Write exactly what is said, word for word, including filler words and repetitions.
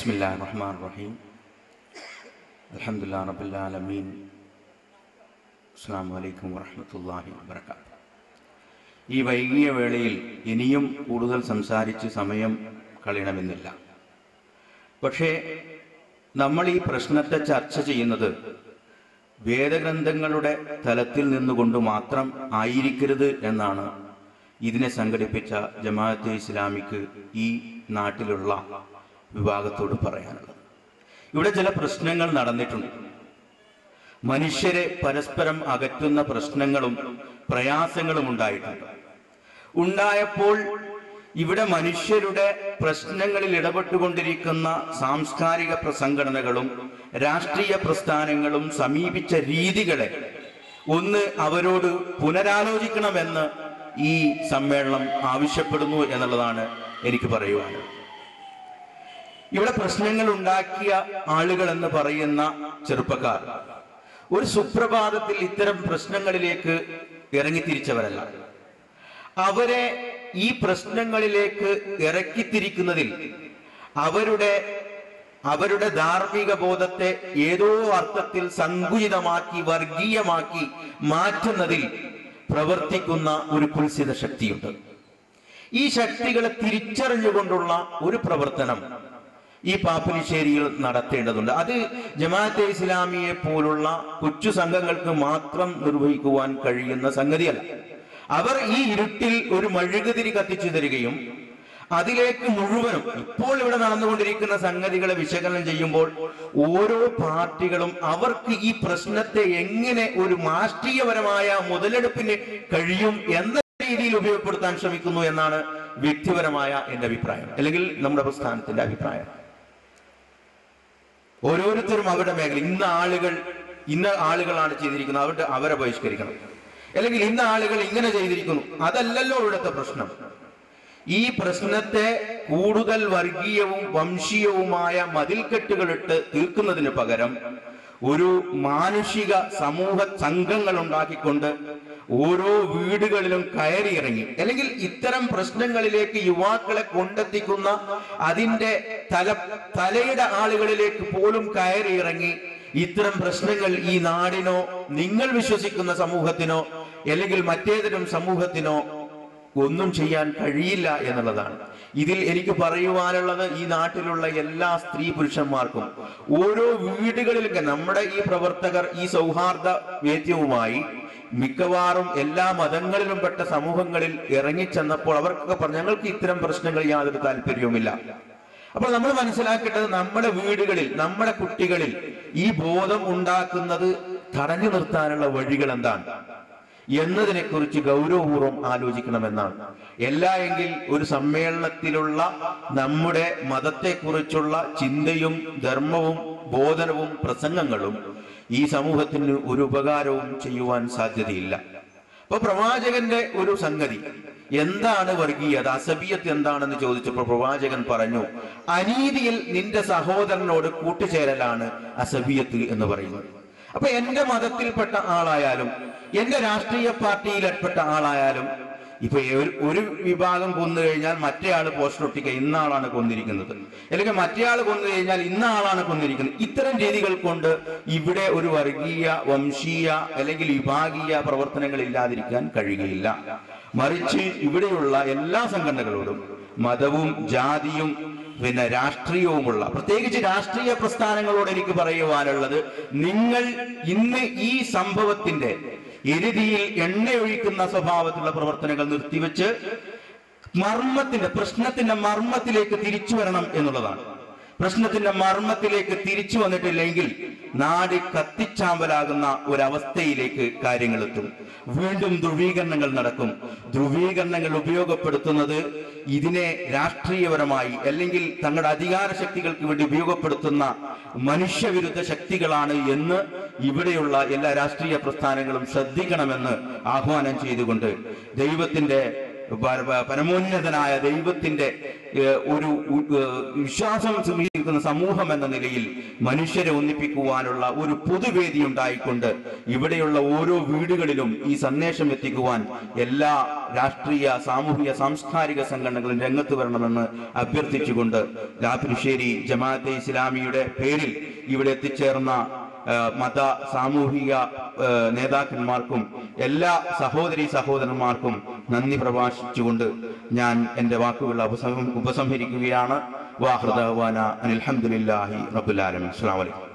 ബിസ്മില്ലാഹിർ റഹ്മാനിർ റഹീം. അൽഹംദുലില്ലാഹി റബ്ബിൽ ആലമീൻ. അസ്സലാമു അലൈക്കും വറഹ്മത്തുള്ളാഹി വബറകാതുഹു. ഈ വൈകിയ വേളയിൽ ഇനിയും കൂടുതൽ സംസാരിച്ച് സമയം കളയണമെന്നില്ല. പക്ഷേ നമ്മൾ ഈ പ്രശ്നത്തെ ചർച്ച ചെയ്യുന്നത് വേദഗ്രന്ഥങ്ങളുടെ തലത്തിൽ നിന്നുകൊണ്ട് മാത്രം ആയിരിക്കരുത് എന്നാണ് ഇതിനെ സംഘടിപ്പിച്ച ജമാഅത്തെ ഇസ്ലാമിക്ക് ഈ നാട്ടിലുള്ള വിഭാഗത്തോട് പറയാനുള്ളത്. ഇവിടെ ചില പ്രശ്നങ്ങൾ നടന്നിട്ടുണ്ട്. മനുഷ്യരെ പരസ്പരം അകറ്റുന്ന പ്രശ്നങ്ങളും പ്രയാസങ്ങളും ഉണ്ടായിട്ടുണ്ട്. ഉണ്ടായപ്പോൾ ഇവിടെ മനുഷ്യരുടെ പ്രശ്നങ്ങളിൽ ഇടപെട്ടുകൊണ്ടിരിക്കുന്ന സാംസ്കാരിക സംഘടനകളും രാഷ്ട്രീയ പ്രസ്ഥാനങ്ങളും സമീപിച്ച രീതികളെ ഒന്ന് അവരോട് പുനരാലോചിക്കണമെന്ന് ഈ സമ്മേളനം ആവശ്യപ്പെടുന്നു എന്നുള്ളതാണ് എനിക്ക് പറയുവാനുള്ളത്. ഇവിടെ പ്രശ്നങ്ങൾ ഉണ്ടാക്കിയ ആളുകൾ എന്ന് പറയുന്ന ചെറുപ്പക്കാർ ഒരു സുപ്രഭാതത്തിൽ ഇത്തരം പ്രശ്നങ്ങളിലേക്ക് ഇറങ്ങിത്തിരിച്ചവരല്ല. അവരെ ഈ പ്രശ്നങ്ങളിലേക്ക് ഇറക്കിത്തിരിക്കുന്നതിൽ അവരുടെ അവരുടെ ധാർമ്മിക ബോധത്തെ ഏതോ അർത്ഥത്തിൽ സങ്കുചിതമാക്കി വർഗീയമാക്കി മാറ്റുന്നതിൽ പ്രവർത്തിക്കുന്ന ഒരു കുൽസിത ശക്തിയുണ്ട്. ഈ ശക്തികളെ തിരിച്ചറിഞ്ഞുകൊണ്ടുള്ള ഒരു പ്രവർത്തനം ഈ പാപ്പിനിശ്ശേരിയിൽ നടത്തേണ്ടതുണ്ട്. അത് ജമാഅത്തെ ഇസ്ലാമിയെ പോലുള്ള കൊച്ചു സംഘങ്ങൾക്ക് മാത്രം നിർവഹിക്കുവാൻ കഴിയുന്ന സംഗതിയല്ല. അവർ ഈ ഇരുട്ടിൽ ഒരു മെഴുകുതിരി കത്തിച്ചു തരികയും അതിലേക്ക് മുഴുവനും ഇപ്പോൾ ഇവിടെ നടന്നുകൊണ്ടിരിക്കുന്ന സംഗതികളെ വിശകലനം ചെയ്യുമ്പോൾ ഓരോ പാർട്ടികളും അവർക്ക് ഈ പ്രശ്നത്തെ എങ്ങനെ ഒരു രാഷ്ട്രീയപരമായ മുതലെടുപ്പിന് കഴിയും എന്ന രീതിയിൽ ഉപയോഗപ്പെടുത്താൻ ശ്രമിക്കുന്നു എന്നാണ് വ്യക്തിപരമായ എന്റെ അഭിപ്രായം, അല്ലെങ്കിൽ നമ്മുടെ പ്രസ്ഥാനത്തിന്റെ അഭിപ്രായം. ഓരോരുത്തരും അവരുടെ മേഖല, ഇന്ന ആളുകൾ ഇന്ന ആളുകളാണ് ചെയ്തിരിക്കുന്നത്, അവരുടെ അവരെ ബഹിഷ്കരിക്കണം, അല്ലെങ്കിൽ ഇന്ന ആളുകൾ ഇങ്ങനെ ചെയ്തിരിക്കുന്നു. അതല്ലല്ലോ ഇവിടുത്തെ പ്രശ്നം. ഈ പ്രശ്നത്തെ കൂടുതൽ വർഗീയവും വംശീയവുമായ മതിൽക്കെട്ടുകളിട്ട് തീർക്കുന്നതിന് പകരം ഒരു മാനുഷിക സമൂഹ സംഘങ്ങൾ ഉണ്ടാക്കിക്കൊണ്ട് ഓരോ വീടുകളിലും കയറിയിറങ്ങി, അല്ലെങ്കിൽ ഇത്തരം പ്രശ്നങ്ങളിലേക്ക് യുവാക്കളെ കൊണ്ടെത്തിക്കുന്ന അതിന്റെ തല തലയുടെ ആളുകളിലേക്ക് പോലും കയറിയിറങ്ങി ഇത്തരം പ്രശ്നങ്ങൾ ഈ നാടിനോ നിങ്ങൾ വിശ്വസിക്കുന്ന സമൂഹത്തിനോ അല്ലെങ്കിൽ മറ്റേതെങ്കിലും സമൂഹത്തിനോ ഒന്നും ചെയ്യാൻ കഴിയില്ല എന്നുള്ളതാണ്. ഇതിൽ എനിക്ക് പറയുവാനുള്ളത് ഈ നാട്ടിലുള്ള എല്ലാ സ്ത്രീ പുരുഷന്മാർക്കും ഓരോ വീടുകളിലും നമ്മുടെ ഈ പ്രവർത്തകർ ഈ സൗഹാർദ്ദ വേദ്യവുമായി മിക്കവാറും എല്ലാ മതങ്ങളിലും പെട്ട സമൂഹങ്ങളിൽ ഇറങ്ങിച്ചെന്നപ്പോൾ അവർക്കൊക്കെ പറഞ്ഞു ഞങ്ങൾക്ക് ഇത്തരം പ്രശ്നങ്ങൾ യാതൊരു താല്പര്യവുമില്ല. അപ്പോൾ നമ്മൾ മനസ്സിലാക്കേണ്ടത് നമ്മുടെ വീടുകളിൽ നമ്മുടെ കുട്ടികളിൽ ഈ ബോധം ഉണ്ടാക്കുന്നത് തടഞ്ഞു നിർത്താനുള്ള വഴികൾ എന്താണ് എന്നതിനെ കുറിച്ച് ഗൗരവപൂർവ്വം ആലോചിക്കണമെന്നാണ്. എല്ലാ എങ്കിൽ ഒരു സമ്മേളനത്തിലുള്ള നമ്മുടെ മതത്തെക്കുറിച്ചുള്ള ചിന്തയും ധർമ്മവും ബോധനവും പ്രസംഗങ്ങളും ഈ സമൂഹത്തിന് ഒരു ഉപകാരവും ചെയ്യുവാൻ സാധ്യതയില്ല. അപ്പൊ പ്രവാചകന്റെ ഒരു സംഗതി എന്താണ് വർഗീയത, അസബിയത്ത് എന്താണെന്ന് ചോദിച്ചപ്പോൾ പ്രവാചകൻ പറഞ്ഞു, അനീതിയിൽ നിന്റെ സഹോദരനോട് കൂട്ടുചേരലാണ് അസബിയത്ത് എന്ന് പറയുന്നത്. അപ്പൊ എന്റെ മതത്തിൽപ്പെട്ട ആളായാലും എന്റെ രാഷ്ട്രീയ പാർട്ടിയിൽപ്പെട്ട ആളായാലും ഇപ്പൊ ഒരു വിഭാഗം കൊന്നു കഴിഞ്ഞാൽ മറ്റേ ആള് പോസ്റ്റർ ഒട്ടിക്കുക ഇന്ന ആളാണ് കൊന്നിരിക്കുന്നത്, അല്ലെങ്കിൽ മറ്റേ ആള് കൊന്നു കഴിഞ്ഞാൽ ഇന്ന ആളാണ് കൊന്നിരിക്കുന്നത്. ഇത്തരം രീതികൾ കൊണ്ട് ഇവിടെ ഒരു വർഗീയ വംശീയ അല്ലെങ്കിൽ വിഭാഗീയ പ്രവർത്തനങ്ങൾ ഇല്ലാതിരിക്കാൻ കഴിയുകയില്ല. മറിച്ച് ഇവിടെയുള്ള എല്ലാ സംഘടനകളോടും മതവും ജാതിയും പിന്നെ രാഷ്ട്രീയവുമുള്ള പ്രത്യേകിച്ച് രാഷ്ട്രീയ പ്രസ്ഥാനങ്ങളോട് എനിക്ക് പറയുവാനുള്ളത്, നിങ്ങൾ ഇന്ന് ഈ സംഭവത്തിന്റെ എരുതിയിൽ എണ്ണയൊഴിക്കുന്ന സ്വഭാവത്തിലുള്ള പ്രവർത്തനങ്ങൾ നിർത്തിവെച്ച് മർമ്മത്തിന്റെ പ്രശ്നത്തിന്റെ മർമ്മത്തിലേക്ക് തിരിച്ചു വരണം എന്നുള്ളതാണ്. പ്രശ്നത്തിന്റെ മർമ്മത്തിലേക്ക് തിരിച്ചു വന്നിട്ടില്ലെങ്കിൽ നാട് കത്തിച്ചാമ്പലാകുന്ന ഒരവസ്ഥയിലേക്ക് കാര്യങ്ങൾ എത്തും. വീണ്ടും ധ്രുവീകരണങ്ങൾ നടക്കും. ധ്രുവീകരണങ്ങൾ ഉപയോഗപ്പെടുത്തുന്നത് ഇതിനെ രാഷ്ട്രീയപരമായി അല്ലെങ്കിൽ തങ്ങളുടെ അധികാര ശക്തികൾക്ക് വേണ്ടി ഉപയോഗപ്പെടുത്തുന്ന മനുഷ്യവിരുദ്ധ ശക്തികളാണ് എന്ന് ഇവിടെയുള്ള എല്ലാ രാഷ്ട്രീയ പ്രസ്ഥാനങ്ങളും ശ്രദ്ധിക്കണമെന്ന് ആഹ്വാനം ചെയ്തുകൊണ്ട് ദൈവത്തിന്റെ പരമോന്നതനായ ദൈവത്തിന്റെ ഒരു വിശ്വാസം സ്വീകരിക്കുന്ന സമൂഹം എന്ന നിലയിൽ മനുഷ്യരെ ഒന്നിപ്പിക്കുവാനുള്ള ഒരു പൊതുവേദി ഉണ്ടായിക്കൊണ്ട് ഇവിടെയുള്ള ഓരോ വീടുകളിലും ഈ സന്ദേശം എത്തിക്കുവാൻ എല്ലാ രാഷ്ട്രീയ സാമൂഹിക സാംസ്കാരിക സംഘടനകളും രംഗത്ത് വരണമെന്ന് അഭ്യർത്ഥിച്ചുകൊണ്ട് ലാത്തുശ്ശേരി ജമാഅത്തെ ഇസ്ലാമിയുടെ പേരിൽ ഇവിടെ എത്തിച്ചേർന്ന മത സാമൂഹിക നേതാക്കന്മാർക്കും എല്ലാ സഹോദരി സഹോദരന്മാർക്കും നന്ദി പ്രകാശിച്ചുകൊണ്ട് ഞാൻ എൻ്റെ വാക്കുകൾ ഉപസം ഉപസംഹരിക്കുകയാണ്. വാഹൃദ വാന അൽഹംദുലില്ലാഹി റബ്ബിൽ ആലമീൻ. അസ്സലാമു അലൈക്കും.